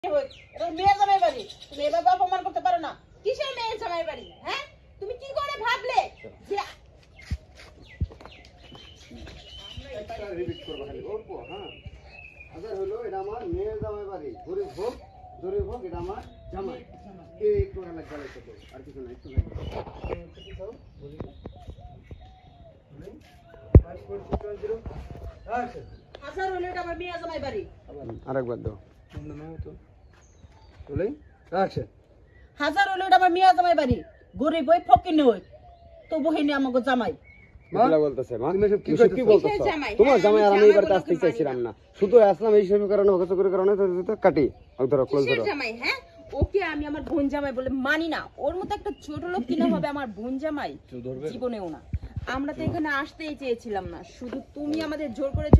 মেয়ের জামাই বাড়ি তুমি এভাবে অপমান করতে পারো না। কিসের মেয়ের জামাই বাড়ি? হ্যাঁ, তুমি কি করে ভাবলে যে হলো এটা আমার মেয়ের জামাই বাড়ি, গরিব হোক গরিব হোক, এটা আমার জামাই। একটু আর কিছু না, একটু হাজার হলো এটা আমার মেয়ের জামাই বাড়ি। আরেকবার দাও। হাজার হলো এটা আমার মেয়ের জামাই বাড়ি, গরিব হই ফকির নই তবু হইনি আমাকে জামাই। বলতেছে মা, তুমি কি বলতেছো? তোমার জামাই আর আমি এবার আসতে চাইছিলাম না, শুধু আসলাম এই সব কারণে, ওকে চোখের কারণে কাটি ধরো ক্লোজ ধরো। জামাই হ্যাঁ, ওকে আমি আমার বোন জামাই বলে মানি না। ওর মতো একটা ছোট লোক কিনা হবে আমার বোন জামাই? জীবনেও না। আমরা তো এখানে আসতেই চেয়েছিলাম না, শুধু তুমি আমাদের জোর করে